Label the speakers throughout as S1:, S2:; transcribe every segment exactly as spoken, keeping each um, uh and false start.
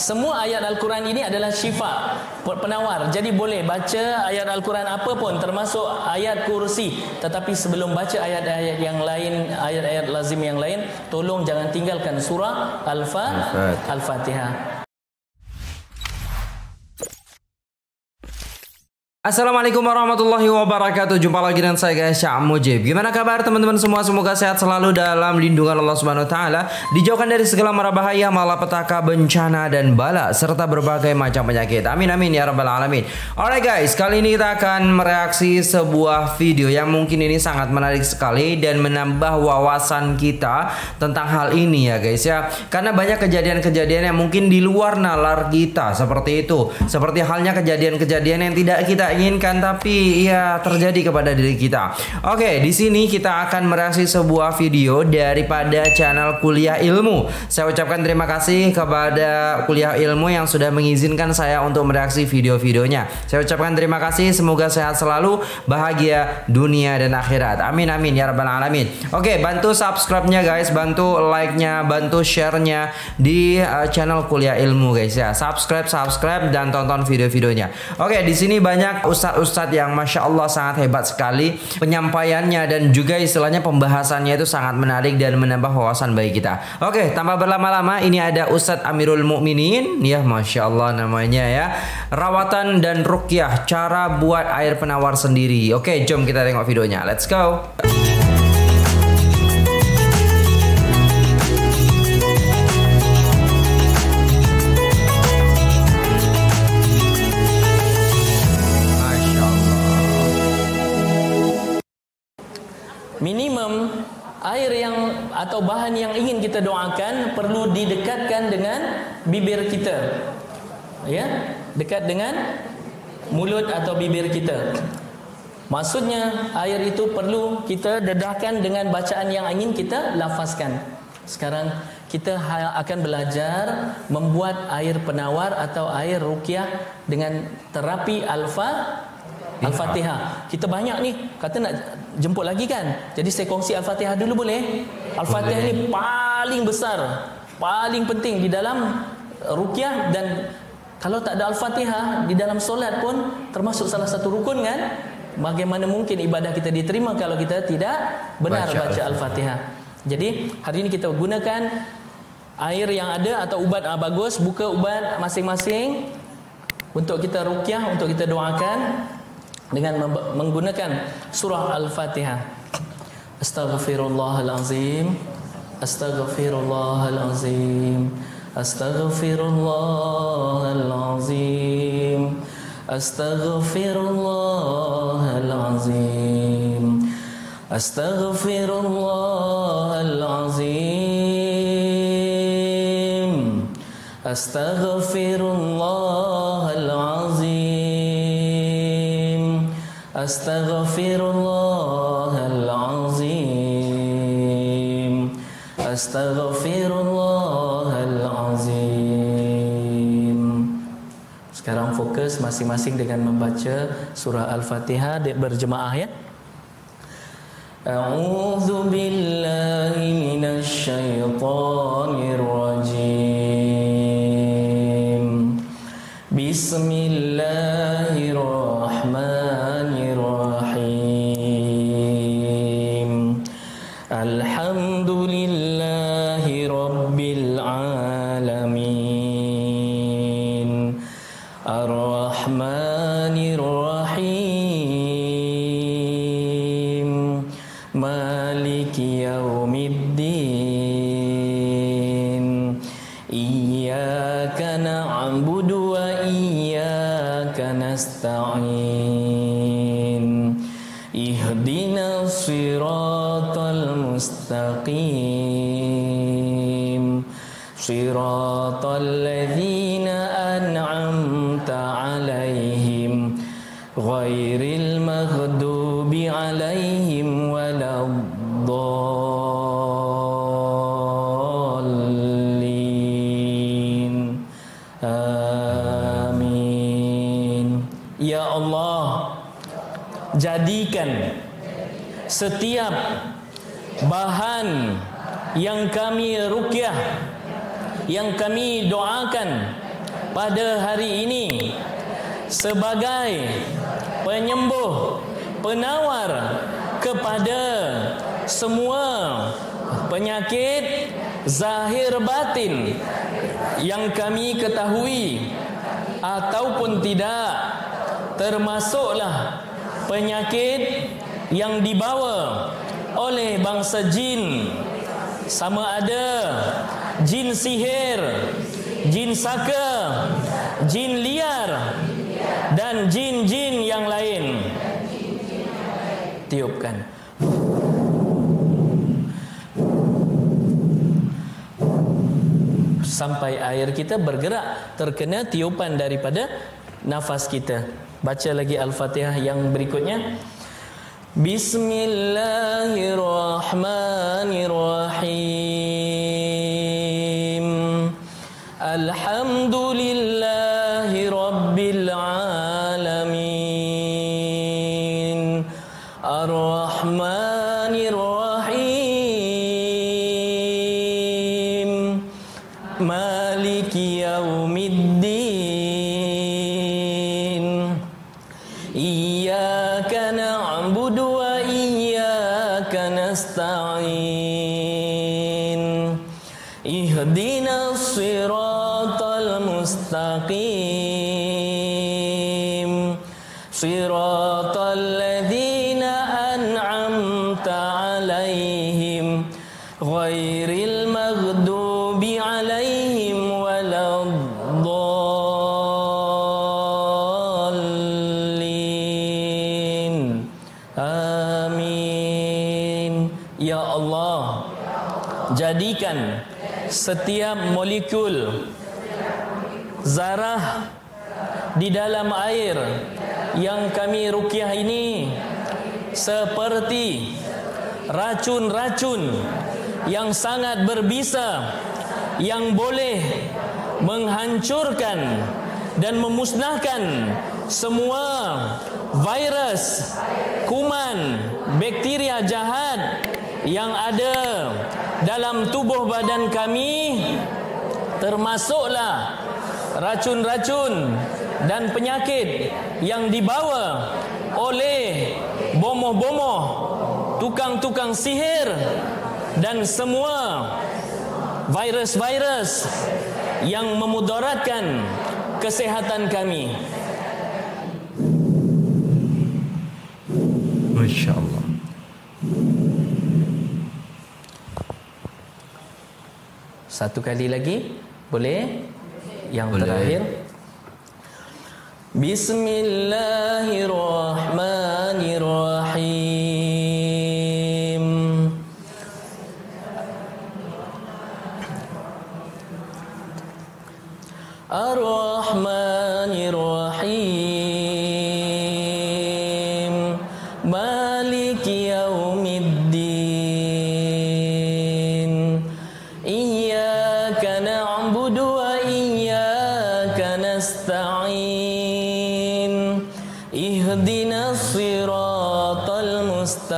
S1: semua ayat Al-Quran ini adalah syifa, penawar. Jadi boleh baca ayat Al-Quran apa pun, termasuk ayat kursi. Tetapi sebelum baca ayat-ayat yang lain, ayat-ayat lazim yang lain, tolong jangan tinggalkan surah Al-Fatihah.
S2: Assalamualaikum warahmatullahi wabarakatuh. Jumpa lagi dengan saya guys, Syah Mujib. Gimana kabar teman-teman semua? Semoga sehat selalu dalam lindungan Allah Subhanahu wa taala, dijauhkan dari segala mara bahaya, malapetaka, bencana dan bala serta berbagai macam penyakit. Amin amin ya rabbal alamin. Alright guys, kali ini kita akan mereaksi sebuah video yang mungkin ini sangat menarik sekali dan menambah wawasan kita tentang hal ini ya guys ya. Karena banyak kejadian-kejadian yang mungkin di luar nalar kita seperti itu. Seperti halnya kejadian-kejadian yang tidak kita inginkan tapi ya terjadi kepada diri kita. Oke, di sini kita akan mereaksi sebuah video daripada channel Kuliah Ilmu. Saya ucapkan terima kasih kepada Kuliah Ilmu yang sudah mengizinkan saya untuk mereaksi video-videonya. Saya ucapkan terima kasih, semoga sehat selalu, bahagia dunia dan akhirat. Amin amin ya rabbal alamin. Oke, bantu subscribe-nya guys, bantu like-nya, bantu share-nya di uh, channel Kuliah Ilmu guys ya. Subscribe, subscribe dan tonton video-videonya. Oke, di sini banyak ustadz-ustadz yang masya Allah sangat hebat sekali penyampaiannya dan juga istilahnya pembahasannya itu sangat menarik dan menambah wawasan bagi kita. Oke, tanpa berlama-lama, ini ada Ustadz Amirul Mukminin ya, masya Allah namanya ya, rawatan dan ruqyah, cara buat air penawar sendiri. Oke, jom kita tengok videonya, let's go.
S1: Minimum air yang atau bahan yang ingin kita doakan perlu didekatkan dengan bibir kita, ya, dekat dengan mulut atau bibir kita. Maksudnya air itu perlu kita dedahkan dengan bacaan yang ingin kita lafazkan. Sekarang kita akan belajar membuat air penawar atau air ruqyah dengan terapi alfa Al-Fatihah. Kita banyak nih kata nak jemput lagi kan. Jadi saya kongsi Al-Fatihah dulu boleh? Al-Fatihah ini paling besar, paling penting di dalam ruqyah, dan kalau tak ada Al-Fatihah di dalam solat pun termasuk salah satu rukun kan? Bagaimana mungkin ibadah kita diterima kalau kita tidak benar baca, baca Al-Fatihah? Jadi hari ini kita gunakan air yang ada atau ubat. Ah, bagus, buka ubat masing-masing untuk kita ruqyah, untuk kita doakan dengan menggunakan surah Al-Fatihah. Astaghfirullahalazim, Astaghfirullahalazim, Astaghfirullahalazim, Astaghfirullahalazim, Astaghfirullahalazim, Astaghfirullahalazim, Astaghfirullahalazim, Astaghfirullahalazim. Sekarang fokus masing-masing dengan membaca surah Al-Fatihah berjemaah ya. A'udzu billahi minasy syaithanir rajim. Bismillahirrahmanirrahim. Alhamdulillahi rabbil alamin. Ar-Rahmanir Rahim. Maliki yaumiddin. Iyyaka na'budu wa iyyaka nasta'in. Ihdinas siratal mustaqim. Siratal ladzina an'amta 'alaihim ghairil maghdubi 'alaihim waladdallin. Amin. Ya Allah, jadikan setiap bahan yang kami ruqyah, yang kami doakan pada hari ini sebagai penyembuh, penawar kepada semua penyakit zahir batin yang kami ketahui ataupun tidak, termasuklah penyakit yang dibawa oleh bangsa jin, sama ada jin sihir, jin saka, jin liar dan jin-jin yang lain. Tiupkan. Sampai air kita bergerak terkena tiupan daripada nafas kita. Baca lagi Al-Fatihah yang berikutnya. Bismillahirrahmanirrahim. Alhamdulillahi rabbil alamin. Ar-Rahmanir-Rahim. Maliki yaumiddin. Iyyaka na'budu wa iyyaka nasta'in. Ihdinas siratal mustaqim. Siratal ladzina an'amta 'alaihim ghairil maghdubi 'alaihim waladdallin. Amin. Ya Allah, jadikan setiap molekul zarah di dalam air yang kami ruqyah ini seperti racun-racun yang sangat berbisa, yang boleh menghancurkan dan memusnahkan semua virus, kuman, bakteria jahat yang ada dalam tubuh badan kami, termasuklah racun-racun dan penyakit yang dibawa oleh bomoh-bomoh, tukang-tukang sihir dan semua virus-virus yang memudaratkan kesehatan kami.
S2: Masya Allah.
S1: Satu kali lagi, boleh? Yang
S2: Boleh.
S1: terakhir. Bismillahirrahmanirrahim. Ar-Rahmanirrahim. Maliki yaumiddin. Iyyaka na'budu wa iyyaka nasta'in. Ihdinas siratal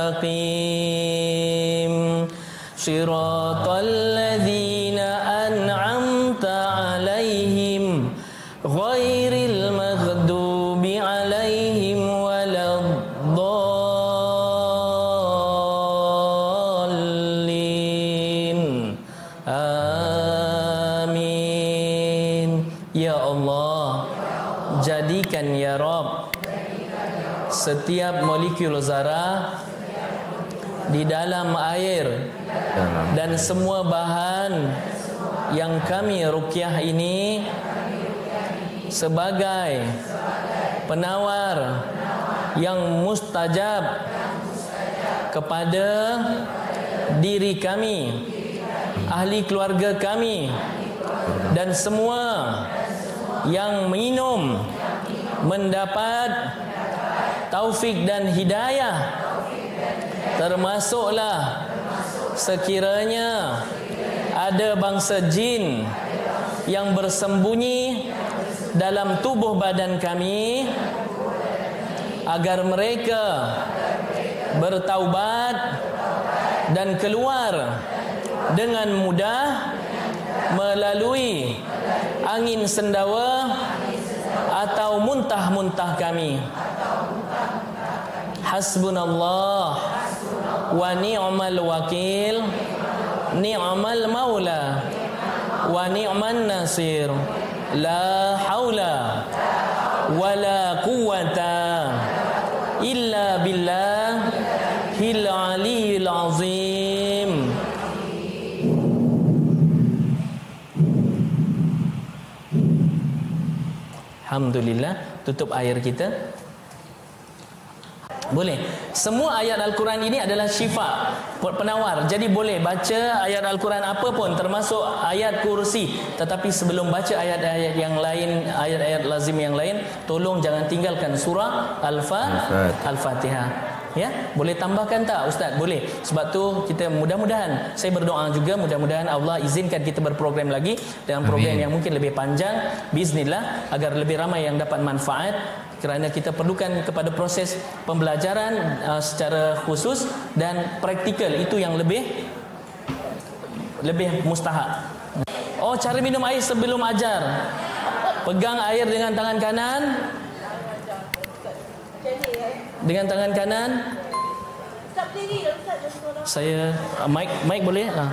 S1: mustaqim. Siratal ladzina an'amta 'alaihim ghairil maghdubi 'alaihim waladdallin. Amin. Ya Allah, jadikan ya Rabb setiap molekul zarah di dalam air dan semua bahan yang kami ruqyah ini sebagai penawar yang mustajab kepada diri kami, ahli keluarga kami dan semua yang minum mendapat taufik dan hidayah, termasuklah sekiranya ada bangsa jin yang bersembunyi dalam tubuh badan kami, agar mereka bertaubat dan keluar dengan mudah melalui angin sendawa atau muntah-muntah kami. Hasbunallah wa ni'mal wakil, ni'mal maula wa ni'man nasir. La haula wa la quwata illa billahil aliyil azim. Alhamdulillah, tutup air kita. Boleh. Semua ayat Al-Quran ini adalah syifa, penawar. Jadi boleh baca ayat Al-Quran apa pun, termasuk ayat kursi. Tetapi sebelum baca ayat-ayat yang lain, ayat-ayat lazim yang lain, tolong jangan tinggalkan surah Al-Fatihah. Ya, boleh tambahkan tak Ustaz? Boleh. Sebab tu kita mudah-mudahan, saya berdoa juga mudah-mudahan Allah izinkan kita berprogram lagi dengan program Amin. Yang mungkin lebih panjang biiznillah, agar lebih ramai yang dapat manfaat, kerana kita perlukan kepada proses pembelajaran uh, secara khusus dan praktikal, itu yang lebih lebih mustahak. Oh, cara minum air sebelum ajar. Pegang air dengan tangan kanan. Dengan tangan kanan. Saya uh, mic mic boleh? Ah.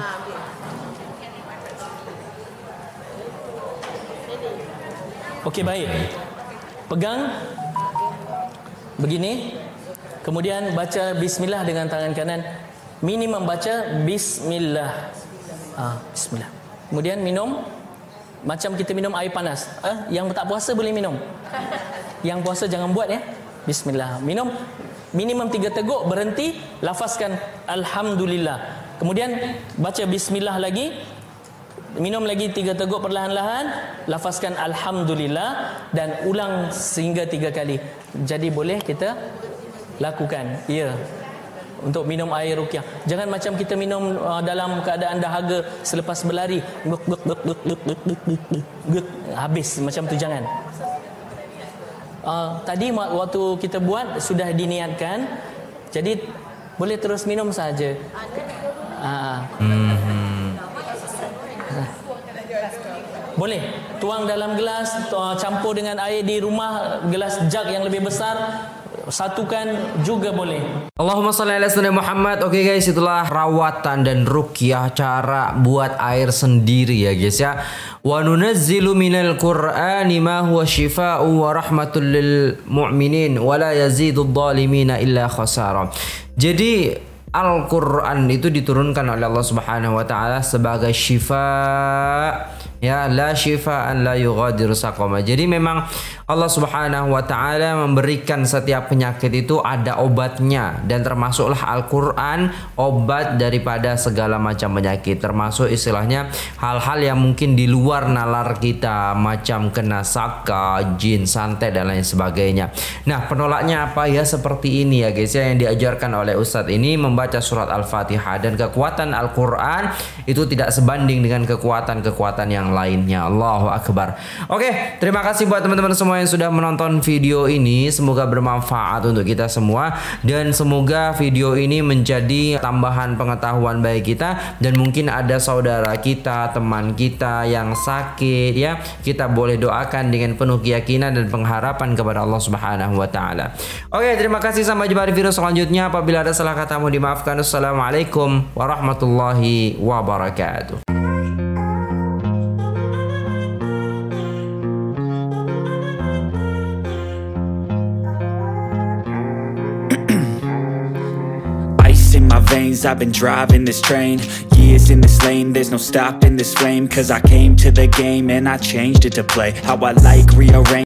S1: Okey, baik. Pegang begini. Kemudian baca bismillah dengan tangan kanan. Minimum baca bismillah. Ah, bismillah. Kemudian minum macam kita minum air panas. Ah, yang tak puasa boleh minum. Yang puasa jangan buat ya. Bismillah. Minum minimum tiga teguk, berhenti, lafazkan alhamdulillah. Kemudian baca bismillah lagi. Minum lagi tiga teguk perlahan-lahan, lafazkan alhamdulillah dan ulang sehingga tiga kali. Jadi boleh kita lakukan. Ya. Untuk minum air ruqyah. Jangan macam kita minum uh, dalam keadaan dahaga selepas berlari. Habis macam tu, jangan. Uh, tadi waktu kita buat sudah diniatkan, jadi boleh terus minum saja. Uh, hmm. uh. Boleh tuang dalam gelas, uh, campur dengan air di rumah, gelas jug yang lebih besar, satukan juga boleh.
S2: Allahumma shalli ala sayyidina Muhammad. Oke okay guys, itulah rawatan dan ruqyah, cara buat air sendiri ya guys ya. Wa nunazzilu minal Qur'ani ma huwa shifaa'un wa rahmatul lil mu'minin wa la yazidudz zalimina illa khasara. Jadi Al-Quran itu diturunkan oleh Allah Subhanahu wa taala sebagai syifa, ya, la syifaan la yughadiru saqama. Jadi memang Allah Subhanahu wa taala memberikan setiap penyakit itu ada obatnya, dan termasuklah Al-Quran obat daripada segala macam penyakit, termasuk istilahnya hal-hal yang mungkin di luar nalar kita, macam kena saka, jin, santet dan lain sebagainya. Nah, penolaknya apa ya? Seperti ini ya guys ya, yang diajarkan oleh Ustadz ini, membaca surat Al-Fatihah, dan kekuatan Al-Quran itu tidak sebanding dengan kekuatan-kekuatan yang lainnya. Allahu Akbar. Oke, terima kasih buat teman-teman semua yang sudah menonton video ini. Semoga bermanfaat untuk kita semua, dan semoga video ini menjadi tambahan pengetahuan bagi kita. Dan mungkin ada saudara kita, teman kita yang sakit ya, kita boleh doakan dengan penuh keyakinan dan pengharapan kepada Allah Subhanahu wa taala. Oke, terima kasih, sampai jumpa di video selanjutnya. Apabila ada salah katamu dimaafkan. Assalamualaikum warahmatullahi wabarakatuh.
S3: In my veins, I've been driving this train, years in this lane, there's no stopping this flame, cause I came to the game and I changed it to play how I like, rearrange